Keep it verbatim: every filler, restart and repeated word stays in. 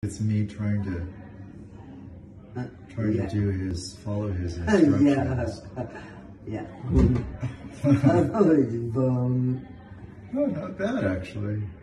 It's me trying to Uh, trying yeah. to do his follow his instructions. yeah. Yeah. um, Oh, not bad actually.